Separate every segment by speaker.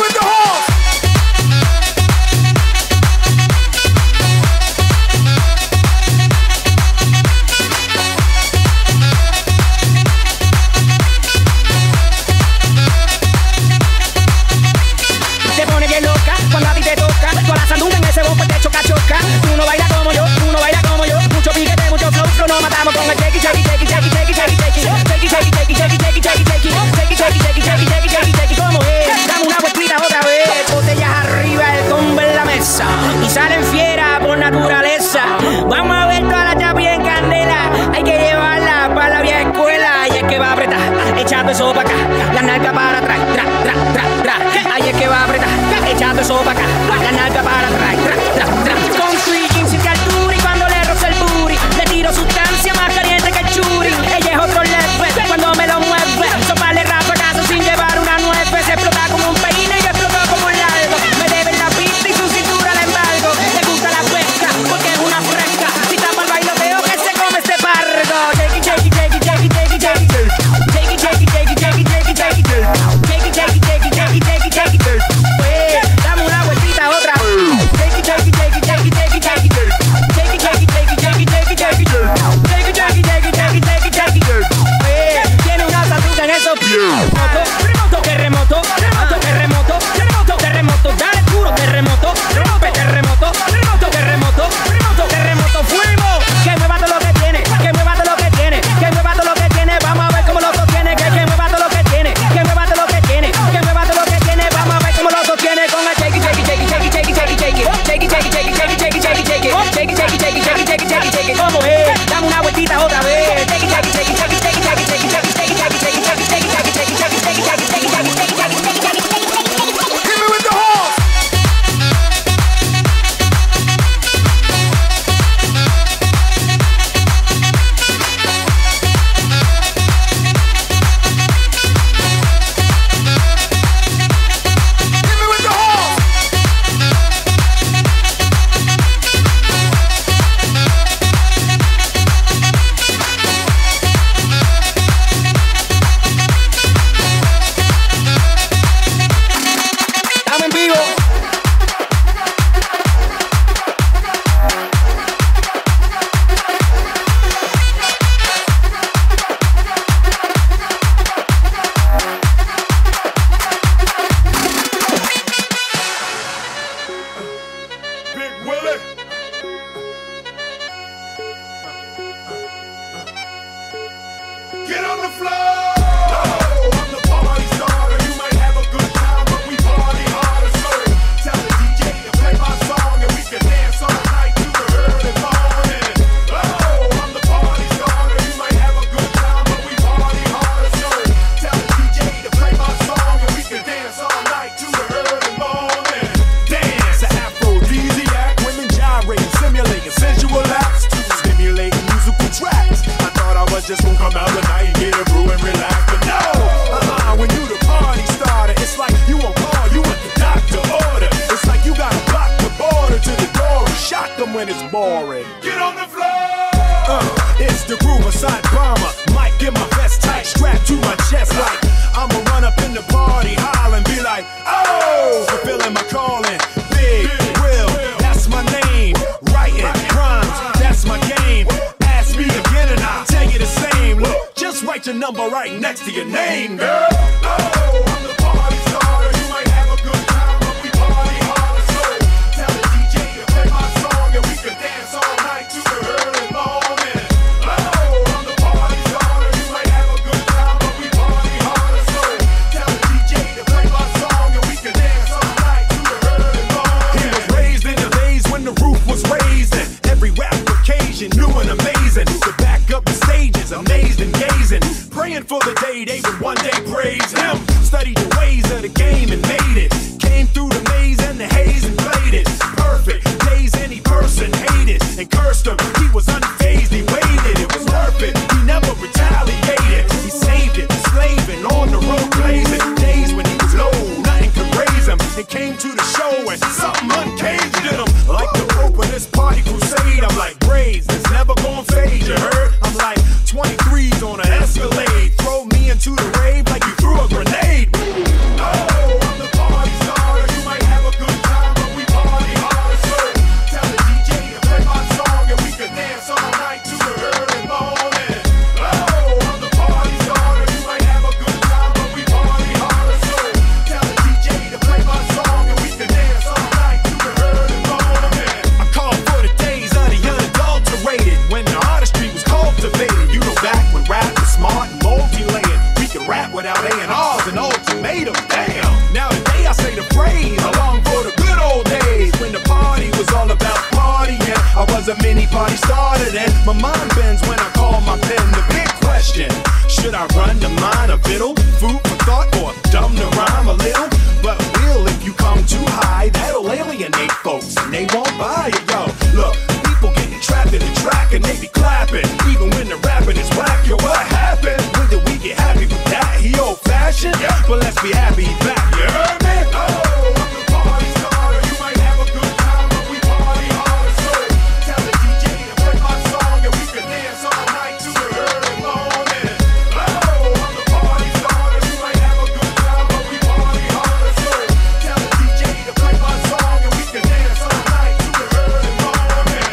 Speaker 1: with the horse.
Speaker 2: Te pone bien loca cuando a ti te toca. Tú a la sandunga en ese bombo te choca, choca. Tú no bailas como yo, tú no bailas como yo. Mucho piquete, mucho flow, flow, nos matamos con el shake, shake, shake, shake, shake, shake, shake, shake, shake, shake, shake, shake, shake, shake, shake, ¿cómo es? Dame una vueltita otra vez. Botellas arriba, el combo en la mesa y salen fieras por naturaleza. Vamos a ver toda la chapi en candela. Hay que llevarla para la vieja escuela. Y es que va a apretar, echando eso para acá. La nalga para atrás, tra, tra, tra, tra. Ahí es que va a apretar, echando eso para acá. La nalga para atrás, tra, tra, tra. Con tweaking sin altura y cuando le roza el booty le tiro sustancia más caliente que el churro.
Speaker 3: Just won't come out tonight and get a brew and relax. But no, when you the party starter, it's like you on call, you want the doctor order. It's like you gotta block the border to the door and shock them when it's boring. Get on the floor! It's the groove aside bomber. Might get my vest tight, strapped to my chest like I'ma run up in the party, holler and be like, oh, fulfilling my calling. Big Will, that's my name. Writing rhymes, that's my game. Ask me again and I'll tell you the same. Look, just write your number right next to your name, girl. Oh, I'm the party starter. You might have a good time, but we party hard. So tell the DJ to play my song and we can dance all night to the early morning. Oh, I'm the party starter. You might have a good time, but we party hard. So tell the DJ to play my song and we can dance all night to the early morning. He was raised in the days when the roof was raised and every rap occasion new and amazing. To back up the stages, amazed and gazing, praying for the day they would one day praise him. Studied the ways of the game and made it. Came through the maze and the haze and played it. Perfect days any person hated and cursed him. He was unfazed, he waited. It was perfect. He never retaliated. He saved it, slaving on the road blazing. Days when he was low, nothing could raise him. And came to the show and something uncaged him. Like the rope of this party crusade, I'm like braids, it's never gonna fade. You heard? I'm like 23s on an Escalade. Throw me into the rave like you threw a grenade. Oh, I'm the party starter. You might have a good time, but we party hard. So tell the DJ to play my song and we can dance all night to the early morning. Oh, I'm the party starter. You might have a good time, but we party hard. So tell the DJ to play my song and we can dance all night to the early morning. I call for the days of the unadulterated, when the artistry was cultivated. You know, back when rap was smart and multi-layered, we could rap without A&Rs and ultimatum. Damn, now today I say the phrase along for the good old days when the party was all about partying. I was a mini party starter then. My mind bends when I call my pen. The big question, should I run the mind a fiddle? Food for thought or dumb to rhyme a little? But will, if you come too high, that'll alienate folks and they won't buy it, yo. Look, people getting trapped in the track and they be clapping, even when the rapping is whack. Yo, what happened? When did we get happy with that? He old fashioned? Yeah. But let's be happy he's back, you heard me? Oh, I'm the party starter. You might have a good time, but we party hard. So tell the DJ to play my song and we can dance all night to the early morning. Oh, I'm the party starter. You might have a good time, but we party hard. So tell the DJ to play my song and we can dance all night to the early morning.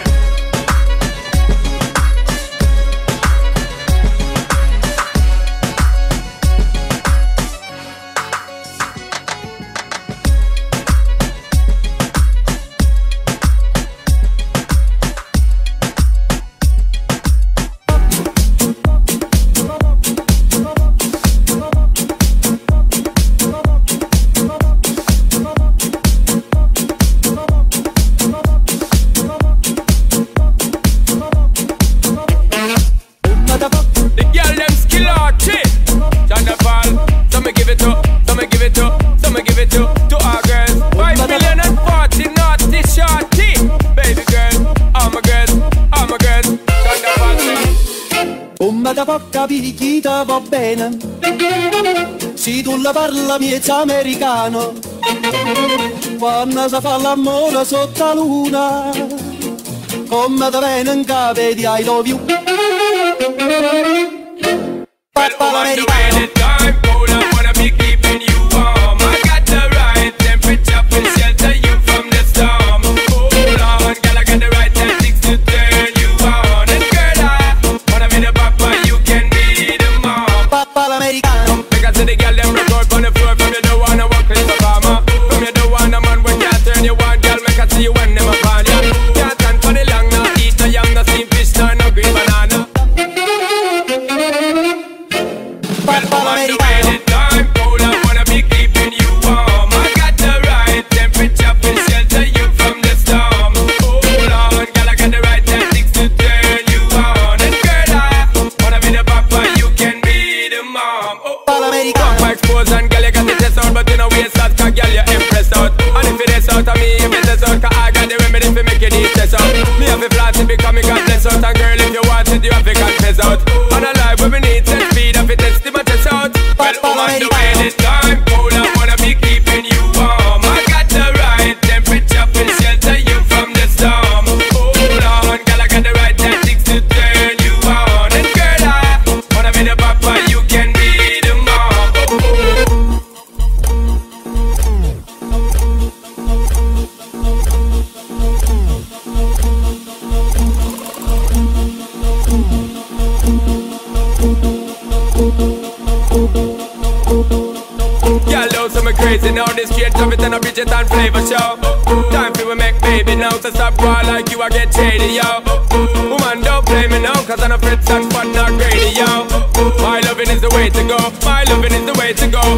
Speaker 1: The girl them skill arty. Thunderball, some me give it to, some me give it to, some me give it to our girls. 5 million and 40 naughty shorty. Baby girl, all my girls, all my girls. Thunderball sing.
Speaker 4: Come da poca picchita va bene, se tu la parla miezza americano, quando si fa l'amore sotto la luna, come da bene in capo di I love you.
Speaker 1: Well, on the way the time cold, I wanna be keeping you warm. I got the right temperature for shelter you from the storm. Hold on, girl, I got the right tactics to turn you on. And girl, I wanna be the papa, you can be the mom.
Speaker 4: Papa l'americano.
Speaker 1: Because the girl them record on the floor. From you don't wanna walk like Obama. From you don't wanna man when you turn you on. Girl, make I see you when them upon ya. Can't stand for the long, no eat no yam, no steamed fish, no green banana.
Speaker 5: that you have to confess out. On a life where we need set speed and fit test my chest out. Well, woman, the way this time cold, I wanna be keeping you warm. I got the right temperature for shelter you from the storm. Hold on, girl, I got the right tactics to turn you on. And girl, I wanna be the papa, you can be the mom. Y'all know some crazy now. This straight of it and a Bridget and flavor show. Time for we make baby now. So stop crying like you a get shady, yo. Woman, don't play me now, cause I'm a Fritz and spot not greedy, yo. My loving is the way to go. My loving is the way to go.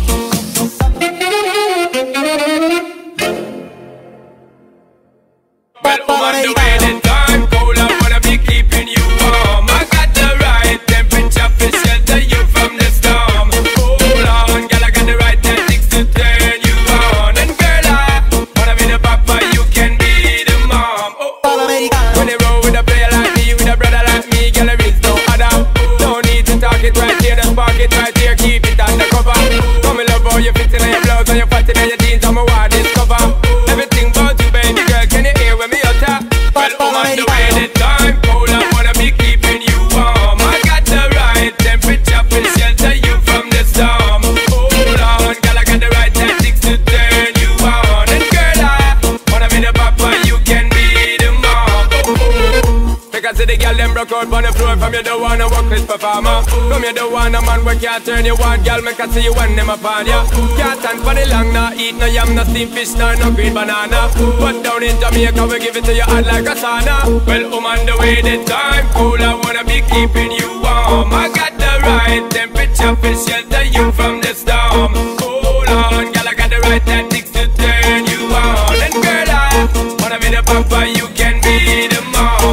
Speaker 5: Well, woman, the way the time cold, I wanna be keeping you warm. I got the right temperature for shelter you from the storm. Hold on, girl, I got the right tactics to turn you on. And girl, I wanna be the papa, you can be the mom. When they roll with a player like me, with a brother like me, girl, there is no other. No need to talk it right here, just park it right here, keep it undercover. Come in love how you fit in your blouse and your fatty in your jeans, I'm a wild discover. Everything about you, baby girl, can you hear when me utter? Well, woman, the way the time cold, I wanna be keeping you warm. I got the right temperature for shelter you from the storm. Hold on, girl, I got the right tactics to turn you on. And girl, I wanna be the papa, you can be the mom. Because the girl them broke out on the floor. From you don't wanna work this performer. From you don't want a man where can't turn you on. Girl, make I see you when them upon ya. Can't stand for the long, nah. Eat no yam, no steamed fish, no green banana. But down in Jamaica, we give it to you hot like a sauna. Well, woman, the way the time cold, I wanna be keeping you warm. I got the right temperature for shelter you from the storm. Hold on, girl, I got the right tactics to turn you on. And girl, I wanna be the papa, you can be the mom.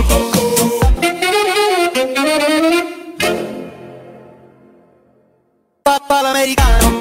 Speaker 4: Papa l'americano.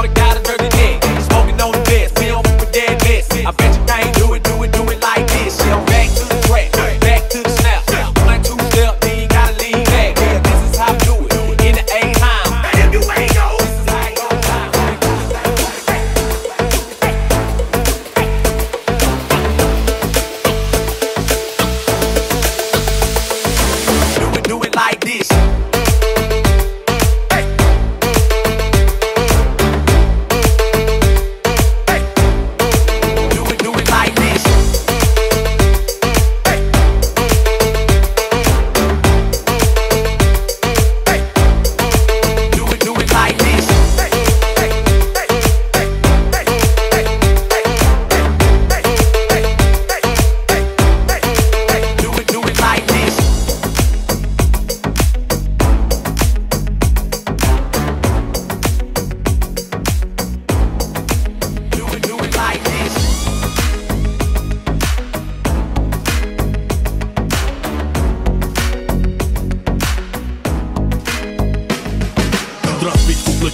Speaker 5: I bet you can't do it like this.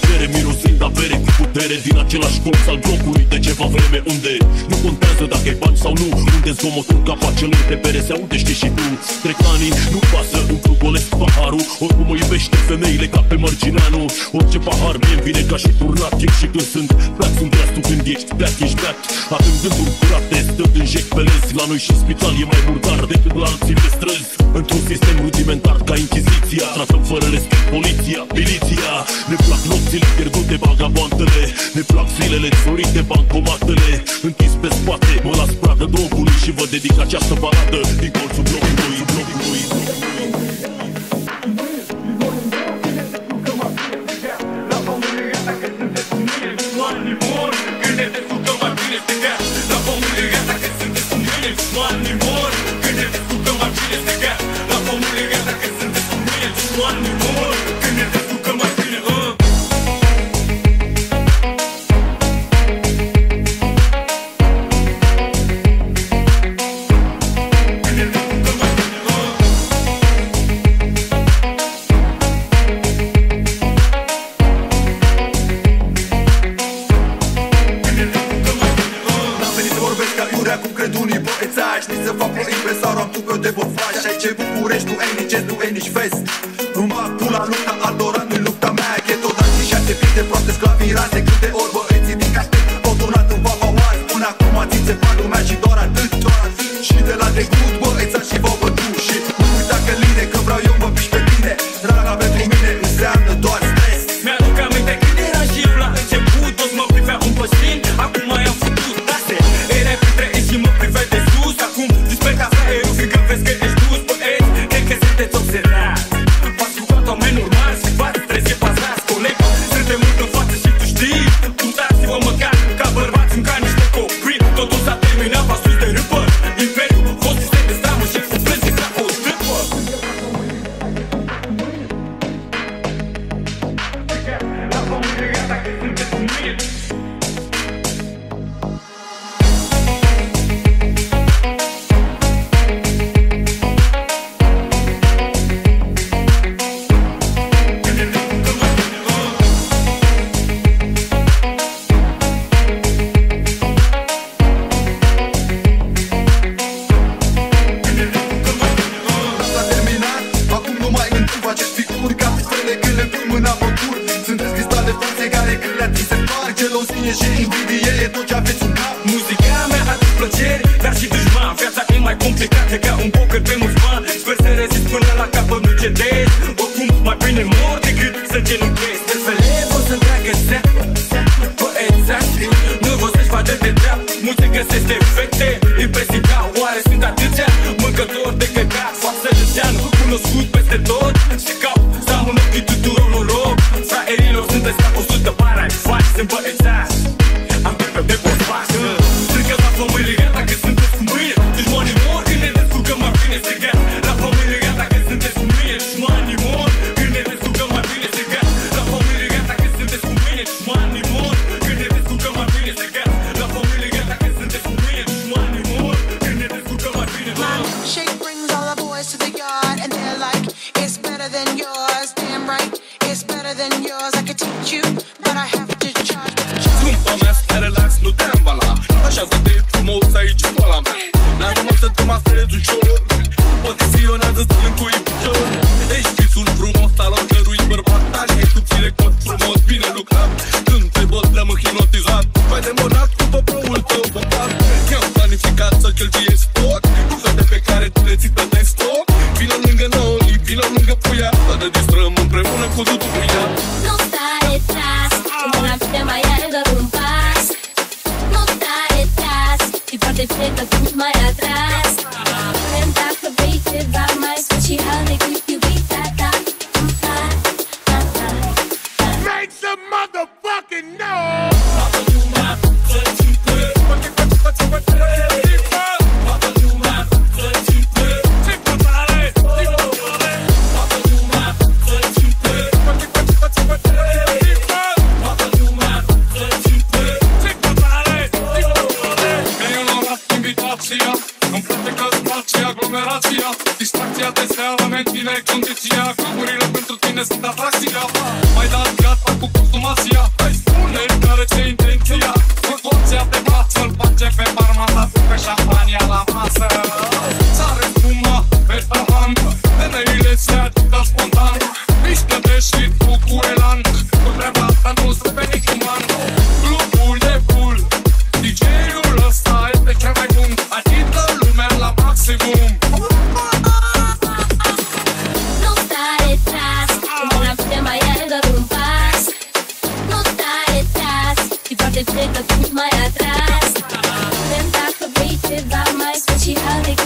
Speaker 6: plăcere, mirosind avere cu putere din același colț al blocului de ceva vreme, unde nu contează dacă e bani sau nu, unde zgomotul capacelor de bere se aude, știi și tu. Trec anii, nu pasă, umplu golesc paharul, oricum mă iubește femeile ca pe Mărgineanu. Orice pahar mie-mi vine ca și turnat, chic și când sunt pleac, sunt dreas, tu când ești pleac, ești pleac. Avem gânduri curate, stând în jec pe lezi, la noi și spital e mai murdar decât la alții pe străzi. Într-un sistem rudimentar ca Inchiziția, tratăm fără respect poliția, miliția. Ne plac nopțile pierdute, vagabondele, ne plac zilele înflorite, bancomatele. Închis pe spate, mă las pradă drogului și vă dedic această baladă din colțul blocului.
Speaker 7: Foarte frică, mai atrás. place aglomerația. Distracția de seara menține condiția. Cluburile pentru tine sunt atracția. Mai dat gata cu consumația. Hai spune care ți-e intenția. Proporția de față îl face pe barman pe șampania la masă. Țare spuma pe tavan, femeile se agită spontan. Mișcă de shit cu elan, cu treaba asta nu se pe niciun. Clubul e full, DJ-ul ăsta este cel mai bun. Agită lumea la maximum.
Speaker 8: Nu stai retras, cum una putea mai are doar un pas. Nu stai retras, e foarte bine că tu mai atras. Vrem dacă vrei ceva mai special decât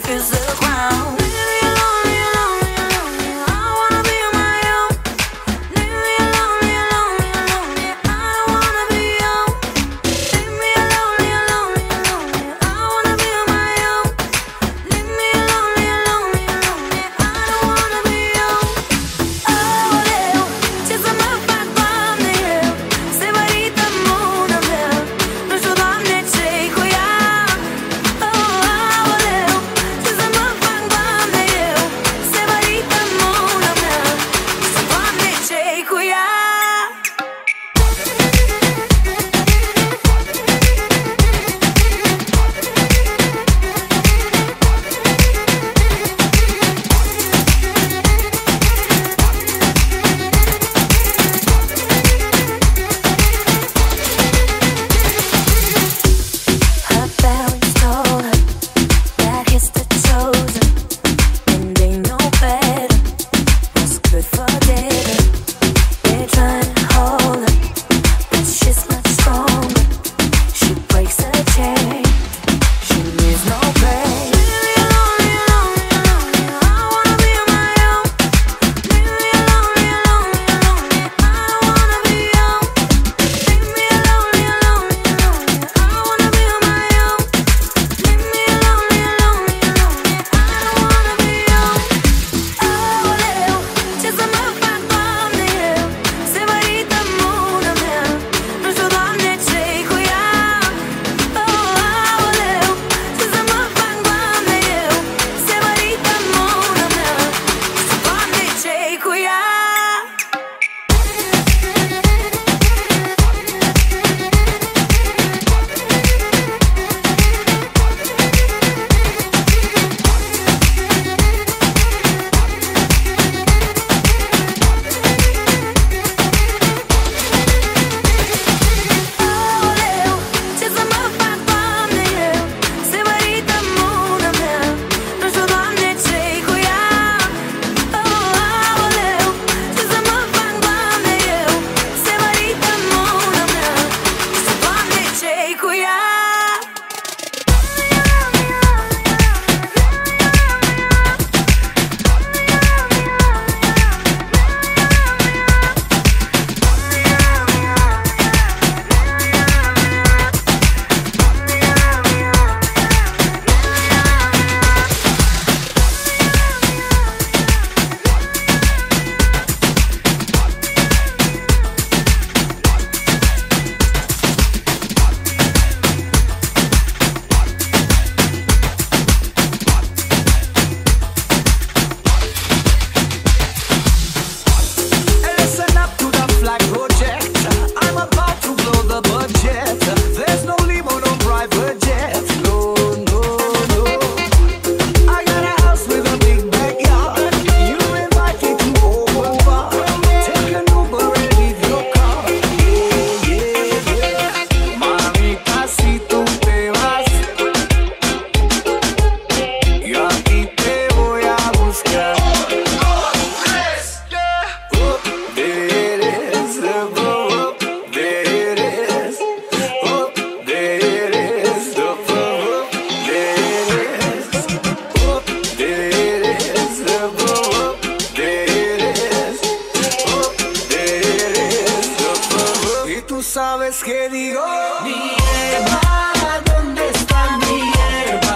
Speaker 9: kiss the ground. Leave me alone, leave me alone, leave me alone, yeah. I wanna be on my own. Leave me alone, leave me alone, leave me alone, yeah. I don't wanna be on. Leave me alone, leave me alone, leave me alone, yeah. I wanna be on my own. Leave me alone, leave me alone, leave me alone, yeah. I don't wanna be on. Aoleu, ce să mă fac, Doamne, eu? Se mărită mână mea. Nu știu, Doamne, ce-i cu ea. Aoleu, ce să mă fac, Doamne, eu? Se mărită mână mea. Nu știu, Doamne, ce-i cu ea. Her parents told her that he's the chosen, and they know better what's good for them. They're trying to hold her, but she's not stronger. She breaks her chain, she needs no pain. Leave me alone, leave me alone, leave me alone, yeah. I wanna be on my own. Leave me alone, leave me alone, leave me alone, yeah. I don't wanna be on. Leave me alone, leave me alone, leave me alone, yeah. I wanna be on my own. Leave me alone, leave me alone, leave me alone, yeah. I don't wanna be on. Aoleu, ce să mă fac, Doamne, eu? Se mărită mână mea. Nu știu, Doamne, ce-i cu ea. Aoleu, ce să mă fac, Doamne, eu? Se mărită mână mea. Nu știu, Doamne, ce-i cu ea. Aoleu, ce să mă fac, Doamne, eu? Se mărită mână mea. Nu știu, Doamne, ce-i cu ea. Aoleu, ce să mă fac, Doamne, eu? Se mărită mână mea. Nu știu, Doamne, ce-i cu ea.
Speaker 4: Listen up to the flag project. I'm about to blow the budget. There's no limo, no private jet. No, no, no. I got a house with a big backyard. You're invited to open bar. Take an Uber and leave your car. Yeah, yeah, yeah. Mamita, si tú te vas, yo aquí te voy a buscar. There it is, there it is, there it is, there it is, there it is, there it is, there it is. Y tú sabes que digo, mi Eva, ¿dónde está mi Eva?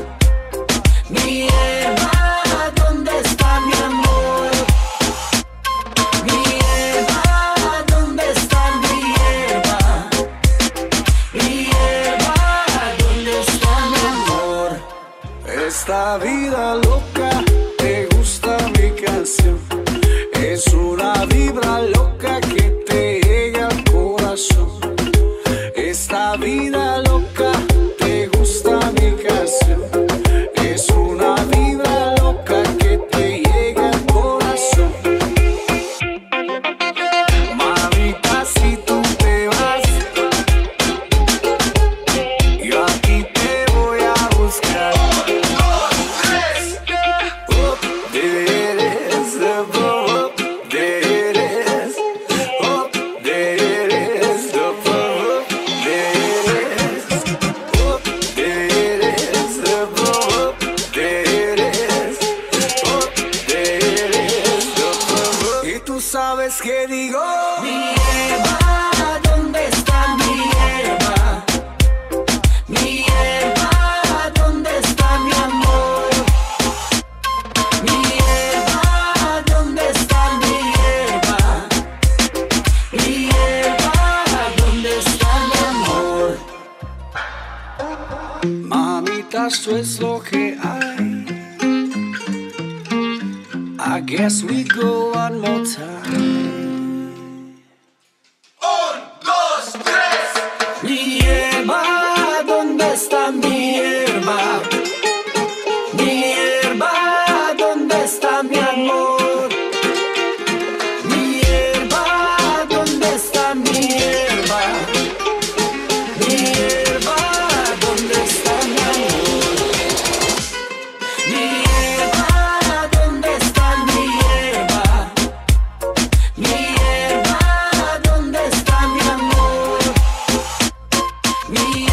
Speaker 4: Mi Eva, ¿dónde está mi amor? Mi Eva, ¿dónde está mi Eva? Mi Eva, ¿dónde está mi amor? Esta vida loca, te gusta mi canción. Es una vibra loca que te llega al corazón. Esta vida loca, te gusta mi canción. Es una vibra loca que te llega al corazón. Mamita, si tú te vas, yo aquí te voy a buscar. There it is, there it is, there it is. Mamita, eso es lo que hay. I guess we go one more time.
Speaker 3: 1, 2, 3.
Speaker 4: Mi hierba, ¿dónde está mi hierba? Mi hierba, ¿dónde está mi amor? Mi hierba, ¿dónde está mi hierba? Mi hierba, ¿dónde está mi amor? Mi hierba, ¿dónde está mi hierba? Mi hierba, ¿dónde está mi amor? Mi